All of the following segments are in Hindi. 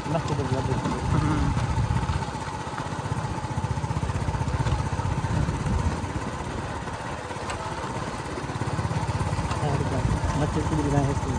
मस्जिद की भी है इसकी।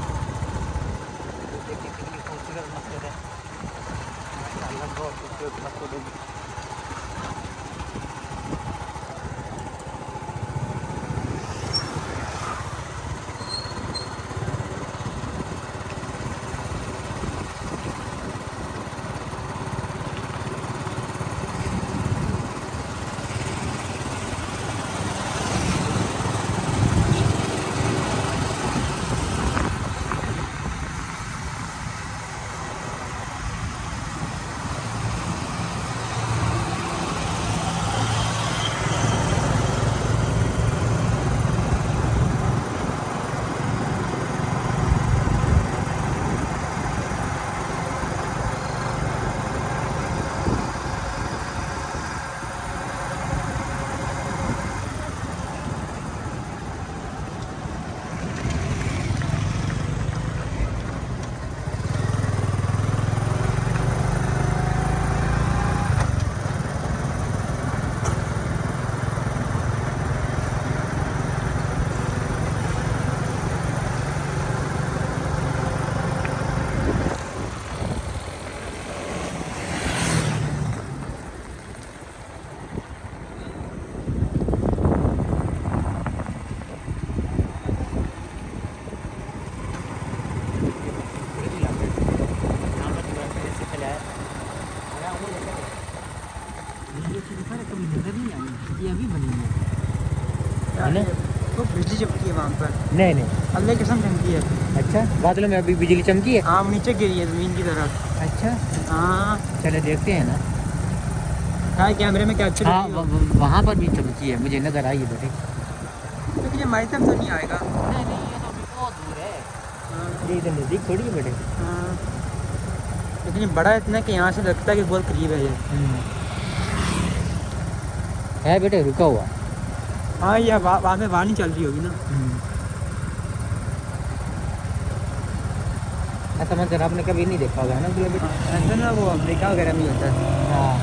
ये अभी बनी है तो बिजली चमकी है वहाँ पर। नहीं नहीं अल्लाह की कसम चमकी है। अच्छा बादलों में अभी बिजली चमकी है? हाँ नीचे गिरी है ज़मीन की तरफ। अच्छा हाँ चले देखते हैं ना। हाँ कैमरे में कैप्चर। हाँ वहाँ पर भी चमकी है मुझे नज़र आई है बेटे। लेकिन हमारी तरफ तो नहीं आएगा। नहीं नहीं ये तो अभी बहुत दूर है। ये इधर नज़दीक थोड़ी है बेटे। हाँ लेकिन ये बड़ा इतना कि यहाँ से लगता है कि बहुत करीब है ये। है बेटे रुका हुआ। हाँ ये वहाँ में वानी चल रही होगी ना। ऐसा मंजर आपने कभी नहीं देखा होगा ना बेटे। ऐसा ना वो अमेरिका वगैरह में होता है। हाँ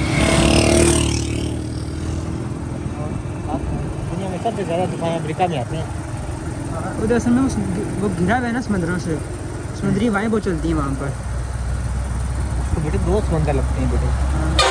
दुनिया में सबसे ज़्यादा तूफान अमेरिका में आते हैं। उधर असल में वो घिरा हुआ है ना समंदरों से। समुद्री हवाएं बहुत चलती हैं वहाँ पर। तो बेटे दो समंदर लगते हैं बेटे।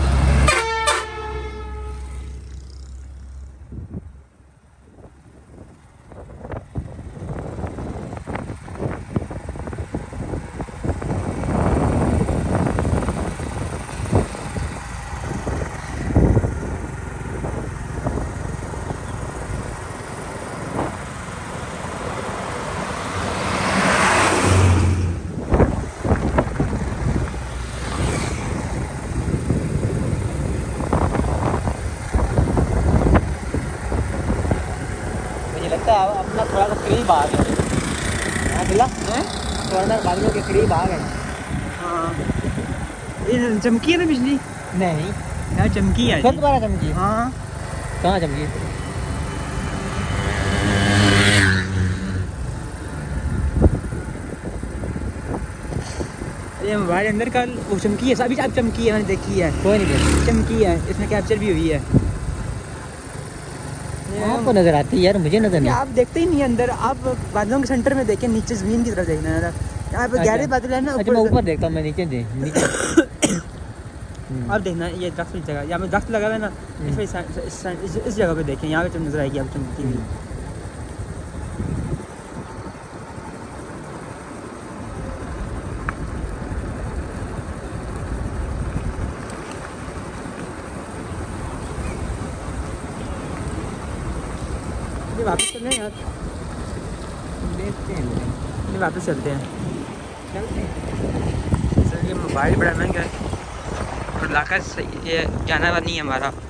अपना थोड़ा सा करीब आ गए। हाँ बिल्ला थोड़ा बादलों के करीब आ गए। हाँ ये चमकी है ना बिजली? नहीं यार चमकी है। फिर दोबारा चमकी? हाँ कहाँ चमकी? ये मोबाइल अंदर का वो चमकी है अभी आप चमकी है मैंने देखी है। कोई नहीं चमकी है इसमें कैप्चर भी हुई है। आपको नजर आती है यार मुझे नजर नहीं। आप देखते ही नहीं अंदर। आप बादलों के सेंटर में देखें नीचे जमीन की तरफ देखना है यहाँ पे गहरे बादल है ना। अच्छा मैं ऊपर देखता हूँ मैं नीचे अब देखना ये दरख्त की जगह यहाँ पे दरख्त लगा हुआ है ना। इस जगह पे देखें यहाँ पे नजर आएगी आप चमकती हुई। वापस चलते हैं यार देखते हैं। वापस चलते हैं सर ये मोबाइल बड़ा महंगा है और इलाका ये जाना नहीं है हमारा।